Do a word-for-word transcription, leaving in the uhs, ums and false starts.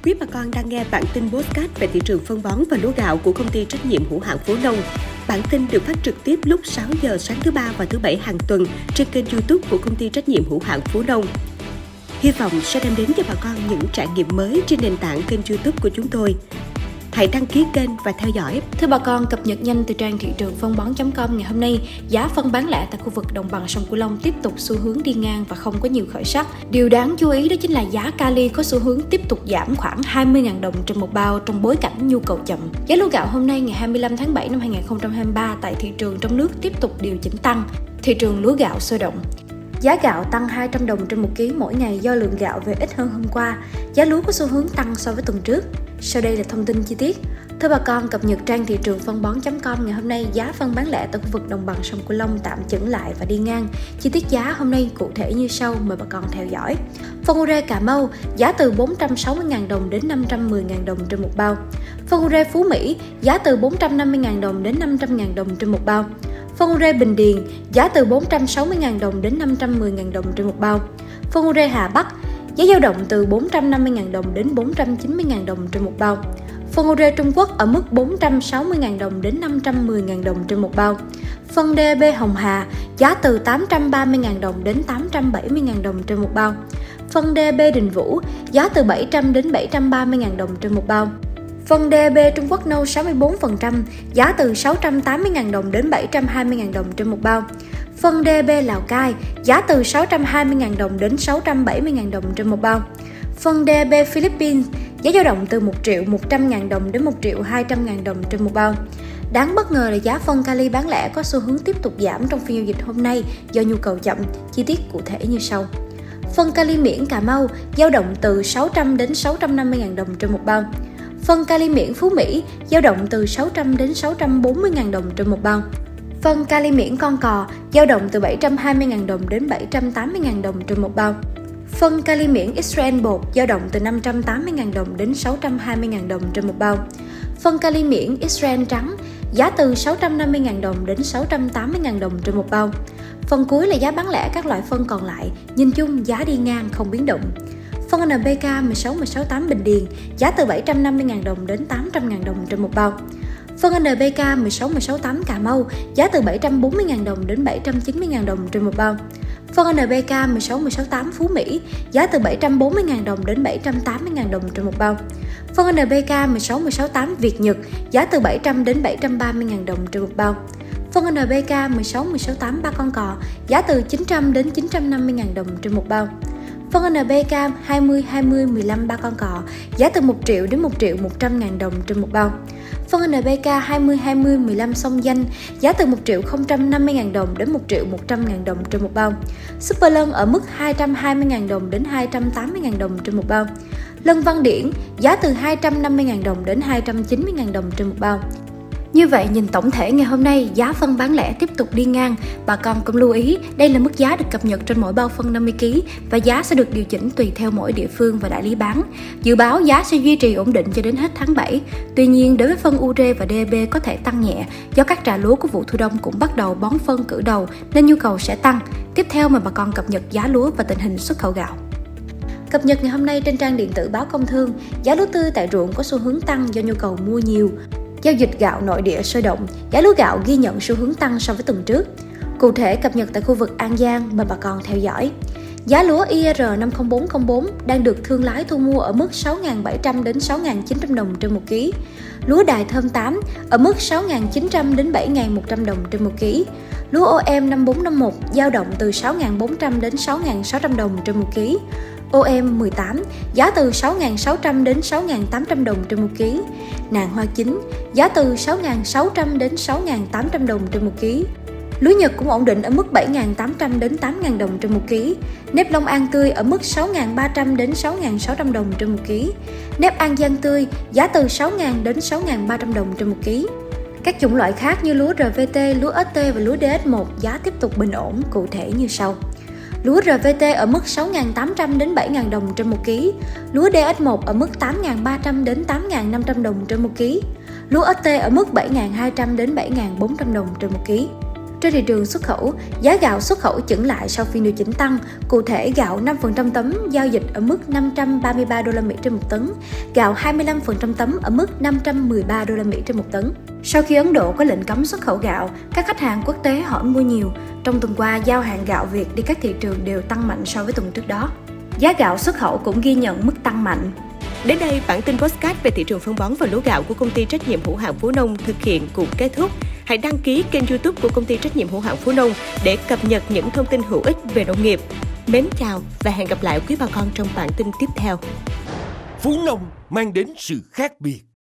Quý bà con đang nghe bản tin podcast về thị trường phân bón và lúa gạo của công ty trách nhiệm hữu hạn Phú Nông. Bản tin được phát trực tiếp lúc sáu giờ sáng thứ ba và thứ bảy hàng tuần trên kênh YouTube của công ty trách nhiệm hữu hạn Phú Nông. Hy vọng sẽ đem đến cho bà con những trải nghiệm mới trên nền tảng kênh YouTube của chúng tôi. Hãy đăng ký kênh và theo dõi. Thưa bà con, cập nhật nhanh từ trang thị trường phân bón chấm com ngày hôm nay, giá phân bán lẻ tại khu vực đồng bằng sông Cửu Long tiếp tục xu hướng đi ngang và không có nhiều khởi sắc. Điều đáng chú ý đó chính là giá kali có xu hướng tiếp tục giảm khoảng hai mươi nghìn đồng trên một bao trong bối cảnh nhu cầu chậm. Giá lúa gạo hôm nay ngày hai mươi lăm tháng bảy năm hai nghìn không trăm hai mươi ba tại thị trường trong nước tiếp tục điều chỉnh tăng. Thị trường lúa gạo sôi động. Giá gạo tăng hai trăm đồng trên một ký mỗi ngày do lượng gạo về ít hơn hôm qua. Giá lúa có xu hướng tăng so với tuần trước. Sau đây là thông tin chi tiết. Thưa bà con, cập nhật trang thị trường phân bón chấm com ngày hôm nay, giá phân bán lẻ tại khu vực đồng bằng sông Cửu Long tạm chững lại và đi ngang. Chi tiết giá hôm nay cụ thể như sau, mời bà con theo dõi. Phân ure Cà Mau, giá từ bốn trăm sáu mươi nghìn đồng đến năm trăm mười nghìn đồng trên một bao. Phân ure Phú Mỹ, giá từ bốn trăm năm mươi nghìn đồng đến năm trăm nghìn đồng trên một bao. Phân ure Bình Điền, giá từ bốn trăm sáu mươi nghìn đồng đến năm trăm mười nghìn đồng trên một bao. Phân ure Hà Bắc, giá dao động từ bốn trăm năm mươi nghìn đồng đến bốn trăm chín mươi nghìn đồng trên một bao. Phân ure Trung Quốc ở mức bốn trăm sáu mươi nghìn đồng đến năm trăm mười nghìn đồng trên một bao. Phân đê a pê Hồng Hà, giá từ tám trăm ba mươi nghìn đồng đến tám trăm bảy mươi nghìn đồng trên một bao. Phân đê a pê Đình Vũ, giá từ bảy trăm đến bảy trăm ba mươi nghìn đồng trên một bao. Phân đê a pê Trung Quốc nâu sáu mươi bốn phần trăm, giá từ sáu trăm tám mươi nghìn đồng đến bảy trăm hai mươi nghìn đồng trên một bao. Phân đê a pê Lào Cai, giá từ sáu trăm hai mươi nghìn đồng đến sáu trăm bảy mươi nghìn đồng trên một bao. Phân đê a pê Philippines, giá dao động từ một triệu một trăm nghìn đồng đến một triệu hai trăm nghìn đồng trên một bao. Đáng bất ngờ là giá phân kali bán lẻ có xu hướng tiếp tục giảm trong phiên giao dịch hôm nay do nhu cầu chậm. Chi tiết cụ thể như sau. Phân kali miễn Cà Mau, dao động từ sáu trăm đến sáu trăm năm mươi nghìn đồng trên một bao. Phân kali miễn Phú Mỹ, dao động từ sáu trăm đến sáu trăm bốn mươi nghìn đồng trên một bao. Phân kali miễn Con Cò, dao động từ bảy trăm hai mươi nghìn đồng đến bảy trăm tám mươi nghìn đồng trên một bao. Phân kali miễn Israel bột, dao động từ năm trăm tám mươi nghìn đồng đến sáu trăm hai mươi nghìn đồng trên một bao. Phân kali miễn Israel trắng, giá từ sáu trăm năm mươi nghìn đồng đến sáu trăm tám mươi nghìn đồng trên một bao. Phần cuối là giá bán lẻ các loại phân còn lại, nhìn chung giá đi ngang không biến động. Phân en pê ca mười sáu mười sáu tám Bình Điền, giá từ bảy trăm năm mươi nghìn đồng đến tám trăm nghìn đồng trên một bao. Phân en pê ca mười sáu mười sáu tám Cà Mau, giá từ bảy trăm bốn mươi nghìn đồng đến bảy trăm chín mươi nghìn đồng trên một bao. Phân en pê ca mười sáu mười sáu tám Phú Mỹ, giá từ bảy trăm bốn mươi nghìn đồng đến bảy trăm tám mươi nghìn đồng trên một bao. Phân en pê ca mười sáu mười sáu tám Việt Nhật, giá từ bảy trăm đến bảy trăm ba mươi nghìn đồng trên một bao. Phân en pê ca mười sáu mười sáu tám Ba Con Cò, giá từ chín trăm đến chín trăm năm mươi nghìn đồng trên một bao. Phân en pê ca hai mươi hai mươi mười lăm Ba Con Cò, giá từ một triệu đến một triệu một trăm nghìn đồng trên một bao. Phân en pê ca hai mươi hai mươi mười lăm Sông Danh, giá từ một triệu không trăm năm mươi nghìn đồng đến một triệu một trăm nghìn đồng trên một bao. Super Lân ở mức hai trăm hai mươi nghìn đồng đến hai trăm tám mươi nghìn đồng trên một bao. Lân Văn Điển, giá từ hai trăm năm mươi nghìn đồng đến hai trăm chín mươi nghìn đồng trên một bao. Như vậy, nhìn tổng thể ngày hôm nay, giá phân bán lẻ tiếp tục đi ngang. Bà con cũng lưu ý, đây là mức giá được cập nhật trên mỗi bao phân năm mươi ki lô gam và giá sẽ được điều chỉnh tùy theo mỗi địa phương và đại lý bán. Dự báo giá sẽ duy trì ổn định cho đến hết tháng bảy. Tuy nhiên, đối với phân ure và đê a pê có thể tăng nhẹ do các trà lúa của vụ thu đông cũng bắt đầu bón phân cử đầu nên nhu cầu sẽ tăng. Tiếp theo mời bà con cập nhật giá lúa và tình hình xuất khẩu gạo. Cập nhật ngày hôm nay trên trang điện tử Báo Công Thương, giá lúa tươi tại ruộng có xu hướng tăng do nhu cầu mua nhiều. Giao dịch gạo nội địa sôi động, giá lúa gạo ghi nhận xu hướng tăng so với tuần trước. Cụ thể cập nhật tại khu vực An Giang, mời bà con theo dõi. Giá lúa i rờ năm không bốn không bốn đang được thương lái thu mua ở mức sáu nghìn bảy trăm đến sáu nghìn chín trăm đồng trên một ký. Lúa Đài Thơm tám ở mức sáu nghìn chín trăm đến bảy nghìn một trăm đồng trên một ký. Lúa ô em năm bốn năm một dao động từ sáu nghìn bốn trăm đến sáu nghìn sáu trăm đồng trên một ký. ô em mười tám, giá từ sáu nghìn sáu trăm đến sáu nghìn tám trăm đồng trên một ký. Nàng hoa chín, giá từ sáu nghìn sáu trăm đến sáu nghìn tám trăm đồng trên một ký. Lúa Nhật cũng ổn định ở mức bảy nghìn tám trăm đến tám nghìn đồng trên một ký. Nếp Long An tươi ở mức sáu nghìn ba trăm đến sáu nghìn sáu trăm đồng trên một ký. Nếp An Giang tươi, giá từ sáu nghìn đến sáu nghìn ba trăm đồng trên một ký. Các chủng loại khác như lúa rờ vê tê, lúa ét tê và lúa đê ét một giá tiếp tục bình ổn, cụ thể như sau. Lúa rờ vê tê ở mức sáu nghìn tám trăm đến bảy nghìn đồng trên một ký. Lúa đê ét một ở mức tám nghìn ba trăm đến tám nghìn năm trăm đồng trên một ký. Lúa ét tê ở mức bảy nghìn hai trăm đến bảy nghìn bốn trăm đồng trên một ký. Trên thị trường xuất khẩu, giá gạo xuất khẩu chững lại sau phiên điều chỉnh tăng. Cụ thể, gạo năm phần trăm tấm giao dịch ở mức năm trăm ba mươi ba đô la Mỹ trên một tấn, gạo hai mươi lăm phần trăm tấm ở mức năm trăm mười ba đô la Mỹ trên một tấn. Sau khi Ấn Độ có lệnh cấm xuất khẩu gạo, các khách hàng quốc tế hỏi mua nhiều. Trong tuần qua, giao hàng gạo Việt đi các thị trường đều tăng mạnh so với tuần trước đó. Giá gạo xuất khẩu cũng ghi nhận mức tăng mạnh. Đến đây, bản tin podcast về thị trường phân bón và lúa gạo của công ty trách nhiệm hữu hạn Phú Nông thực hiện cũng kết thúc. Hãy đăng ký kênh YouTube của công ty trách nhiệm hữu hạn Phú Nông để cập nhật những thông tin hữu ích về nông nghiệp. Mến chào và hẹn gặp lại quý bà con trong bản tin tiếp theo. Phú Nông mang đến sự khác biệt.